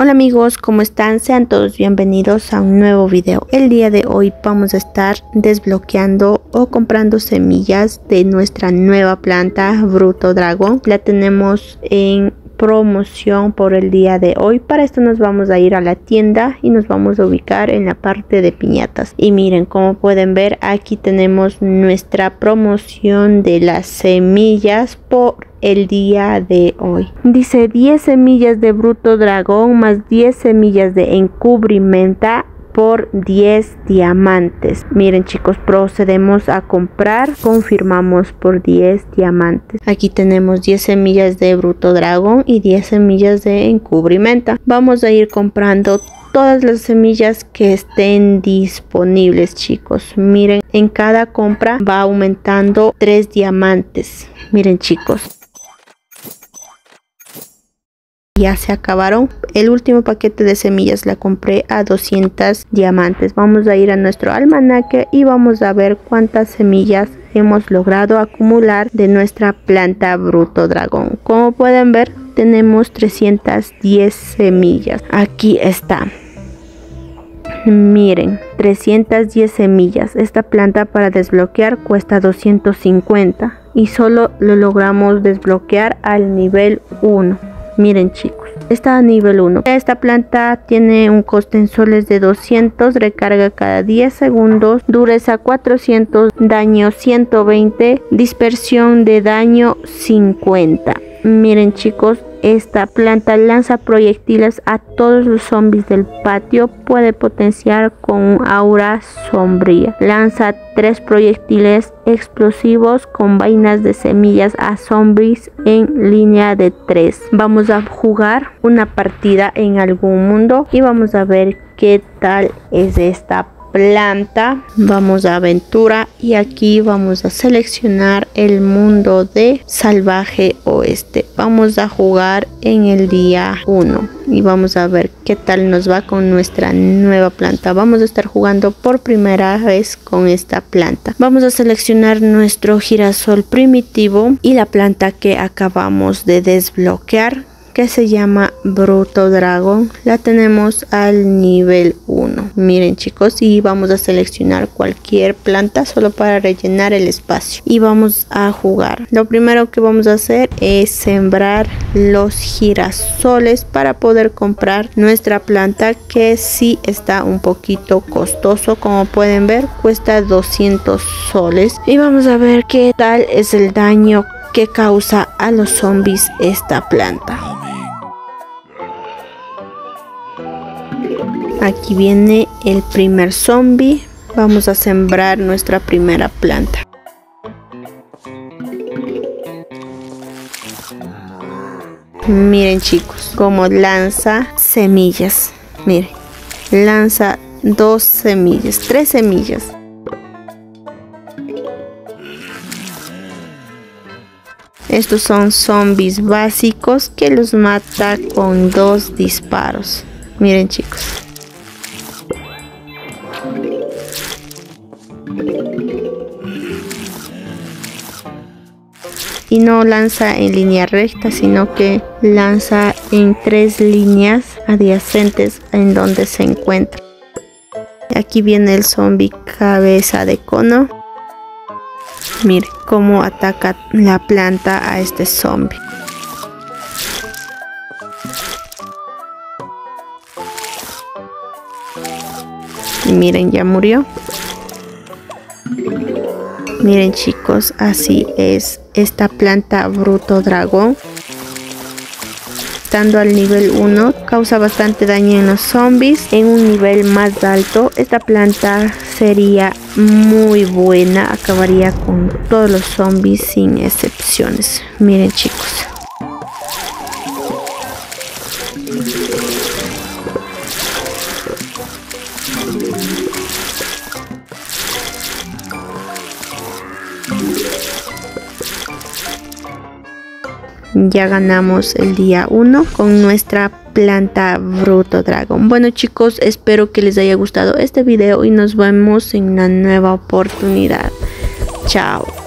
Hola amigos, ¿cómo están? Sean todos bienvenidos a un nuevo video. El día de hoy vamos a estar desbloqueando o comprando semillas de nuestra nueva planta Bruto Dragón. La tenemos en promoción por el día de hoy. Para esto nos vamos a ir a la tienda y nos vamos a ubicar en la parte de piñatas. Y miren, como pueden ver, aquí tenemos nuestra promoción de las semillas por el día de hoy. Dice 10 semillas de Bruto Dragón más 10 semillas de encubrimenta por 10 diamantes. Miren chicos, procedemos a comprar, confirmamos por 10 diamantes. Aquí tenemos 10 semillas de Bruto Dragón y 10 semillas de encubrimenta. Vamos a ir comprando todas las semillas que estén disponibles, chicos. Miren, en cada compra va aumentando 3 diamantes. Miren chicos, ya se acabaron. El último paquete de semillas la compré a 200 diamantes. Vamos a ir a nuestro almanaque y vamos a ver cuántas semillas hemos logrado acumular de nuestra planta Bruto Dragón. Como pueden ver, tenemos 310 semillas. Aquí está. Miren, 310 semillas. Esta planta para desbloquear cuesta 250 y solo lo logramos desbloquear al nivel 1. Miren chicos, está a nivel 1. Esta planta tiene un coste en soles de 200, recarga cada 10 segundos, dureza 400, daño 120, dispersión de daño 50. Miren chicos, esta planta lanza proyectiles a todos los zombies del patio. Puede potenciar con un aura sombría. Lanza 3 proyectiles explosivos con vainas de semillas a zombies en línea de 3. Vamos a jugar una partida en algún mundo y vamos a ver qué tal es esta planta. Vamos a aventura y aquí vamos a seleccionar el mundo de salvaje oeste. Vamos a jugar en el día 1 y vamos a ver qué tal nos va con nuestra nueva planta. Vamos a estar jugando por primera vez con esta planta. Vamos a seleccionar nuestro girasol primitivo y la planta que acabamos de desbloquear, que se llama Bruto Dragón. La tenemos al nivel 1. Miren chicos, y vamos a seleccionar cualquier planta solo para rellenar el espacio y vamos a jugar. Lo primero que vamos a hacer es sembrar los girasoles para poder comprar nuestra planta, que sí está un poquito costoso. Como pueden ver, cuesta 200 soles y vamos a ver qué tal es el daño que causa a los zombies esta planta. Aquí viene el primer zombie. Vamos a sembrar nuestra primera planta. Miren chicos, cómo lanza semillas. Miren, lanza 2 semillas, 3 semillas. Estos son zombies básicos que los mata con 2 disparos. Miren chicos. Y no lanza en línea recta, sino que lanza en 3 líneas adyacentes en donde se encuentra. Aquí viene el zombie cabeza de cono. Miren cómo ataca la planta a este zombie. Y miren, ya murió. Miren chicos, así es esta planta Bruto Dragón. Estando al nivel 1, causa bastante daño en los zombies. En un nivel más alto, esta planta sería muy buena. Acabaría con todos los zombies sin excepciones. Miren chicos. Ya ganamos el día 1 con nuestra planta Bruto Dragón. Bueno chicos, espero que les haya gustado este video y nos vemos en una nueva oportunidad. Chao.